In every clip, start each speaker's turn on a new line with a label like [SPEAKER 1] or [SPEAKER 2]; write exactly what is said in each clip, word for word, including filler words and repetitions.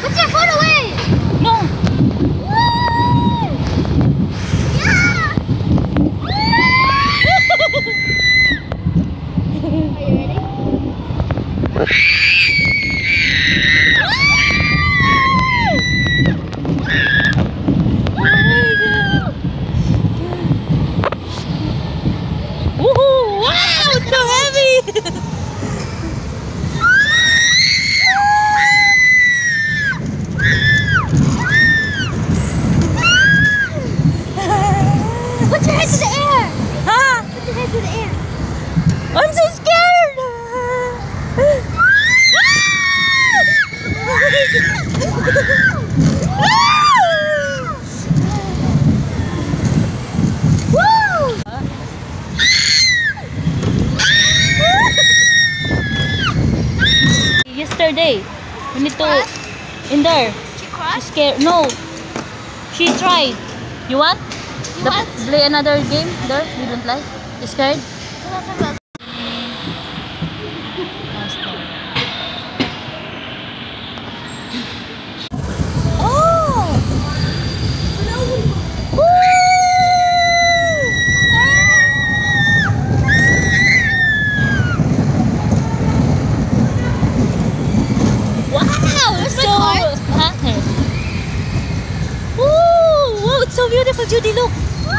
[SPEAKER 1] Put your foot away!
[SPEAKER 2] No!
[SPEAKER 1] Woo! Yeah! Are you ready?
[SPEAKER 2] Woohoo! Wow! It's so heavy!
[SPEAKER 1] Put your head to the air!
[SPEAKER 2] Huh?
[SPEAKER 1] Put your head to the air!
[SPEAKER 2] I'm so scared!
[SPEAKER 1] Woo!
[SPEAKER 2] Yesterday, we need to in there.
[SPEAKER 1] She
[SPEAKER 2] She's
[SPEAKER 1] crushed?
[SPEAKER 2] scared. No, she tried. You want?
[SPEAKER 1] You
[SPEAKER 2] The-
[SPEAKER 1] want?
[SPEAKER 2] Play another game there. You don't like? You scared?
[SPEAKER 1] Oh!
[SPEAKER 2] Wow! It's
[SPEAKER 1] my
[SPEAKER 2] so.
[SPEAKER 1] card?
[SPEAKER 2] Huh? Ooh! Wow! It's so beautiful, Judy. Look.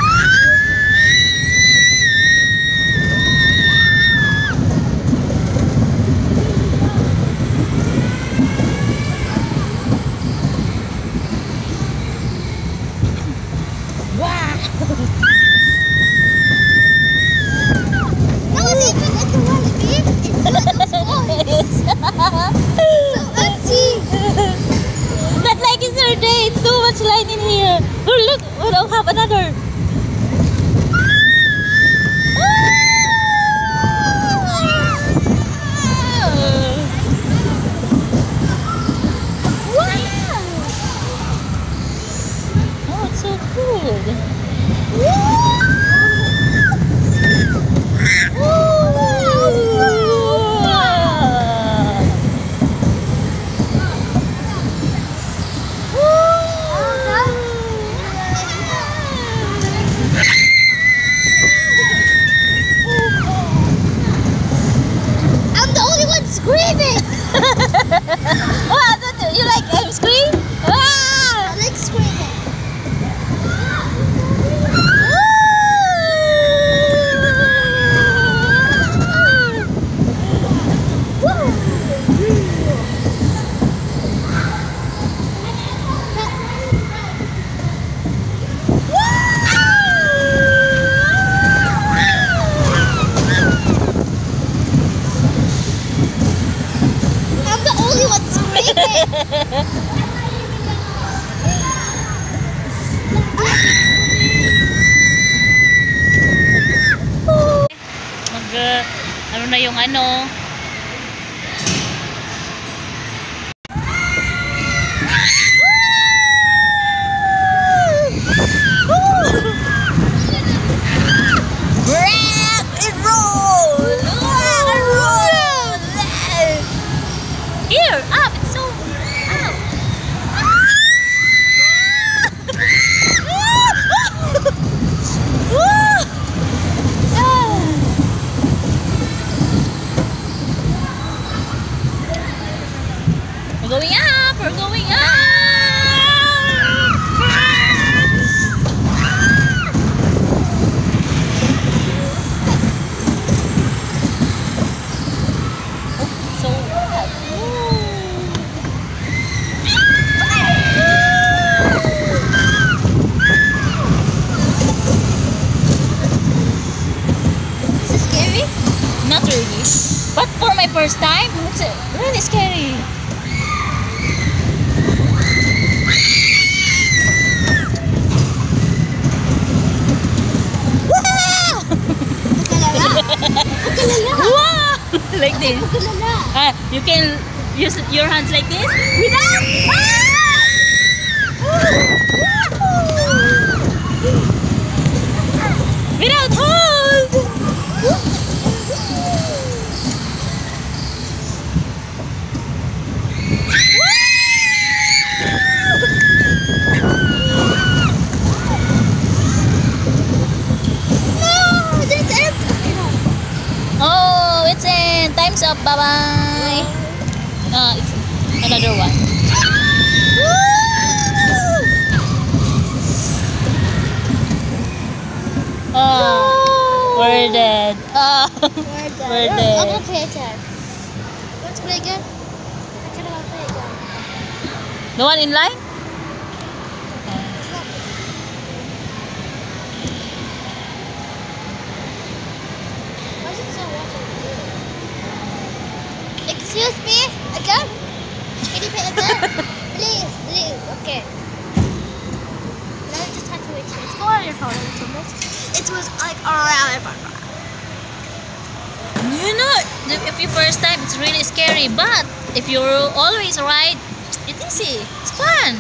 [SPEAKER 2] Wow!
[SPEAKER 1] That was even at the one big. It's not those so empty.
[SPEAKER 2] Not like yesterday. It's so much light in here. Oh, look. Oh, I'll have another. Oh, it's so good.
[SPEAKER 1] I'm the only one screaming.
[SPEAKER 2] What? You like I'm scream? Ah!
[SPEAKER 1] I like screaming. I'm the only one screaming.
[SPEAKER 2] Mag, uh, ano na yung ano? Rock and roll! Rock and roll! Here, up! It's so up! We're going up! We're going up! So hot.
[SPEAKER 1] Is this scary?
[SPEAKER 2] Not really. But for my first time, it's uh, really scary. Wow! Like this. Ah, you can use your hands like this without. Without hold. Bye-bye. Uh, it's another one. Oh, we're dead. Oh,
[SPEAKER 1] We're done.
[SPEAKER 2] we're
[SPEAKER 1] I'm
[SPEAKER 2] dead.
[SPEAKER 1] gonna play again. Let's play again. I kind of want to play again.
[SPEAKER 2] The one in line?
[SPEAKER 1] Why is it so watery? Excuse me? Again? Can you play again? Please, please. Okay. Now I just have to wait. Let's go on your phone a little bit. It was like around.
[SPEAKER 2] You know, if you first time, it's really scary. But if you always ride, it's easy. It's fun.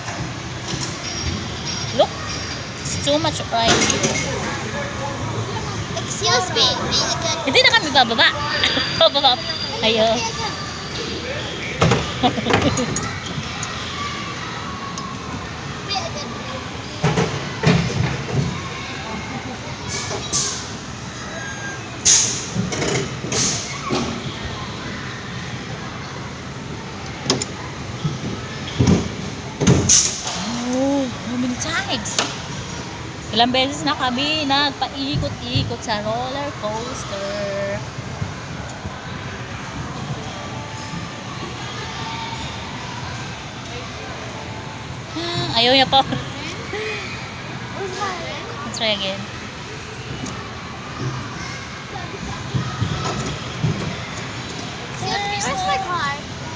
[SPEAKER 2] Look, it's too much ride here.
[SPEAKER 1] Excuse me. Play again.
[SPEAKER 2] Hindi na kami bababa. Bababa. Ayo.
[SPEAKER 1] Play again. Play again.
[SPEAKER 2] Oh, how many times? Ilang beses na kami nagpaikot-ikot sa roller coaster. Hmm, ayaw niya pa.
[SPEAKER 1] Where's my
[SPEAKER 2] Let's try again.
[SPEAKER 1] Excuse me. Where's my car?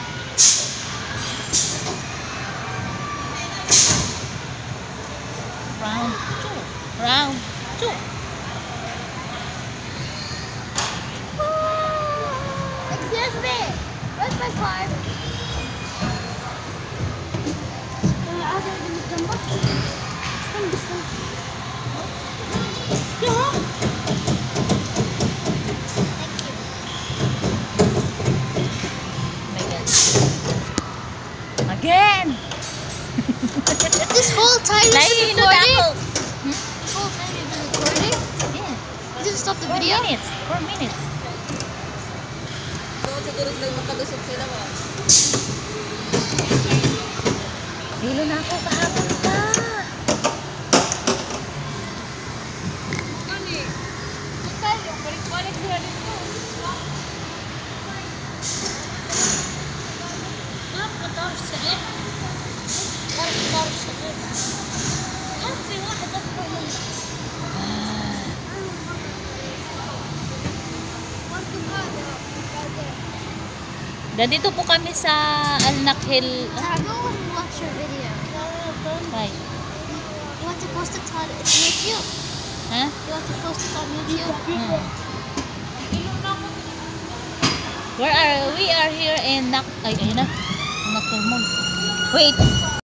[SPEAKER 2] Round two. Round two.
[SPEAKER 1] Excuse me. Where's my car? Uh, ada di gambar. Sekarang bisa. Ya. Thank you.
[SPEAKER 2] Oh my God. Again!
[SPEAKER 1] This whole time you've been
[SPEAKER 2] Nahihilo na
[SPEAKER 1] recording?
[SPEAKER 2] ako.
[SPEAKER 1] This whole time you've been recording?
[SPEAKER 2] Yeah.
[SPEAKER 1] You didn't stop the
[SPEAKER 2] Four
[SPEAKER 1] video?
[SPEAKER 2] minutes. Four minutes. Hilo na ako kahapon pa. Nandito po kami sa Al-Nakhil.
[SPEAKER 1] Tara, go and watch your video.
[SPEAKER 2] Why?
[SPEAKER 1] You want to post it on YouTube?
[SPEAKER 2] Ha?
[SPEAKER 1] You want to post it on YouTube?
[SPEAKER 2] Hmm. Where are we? Are here in Nak... Ay, ayun na. Nakhil Mall. Wait.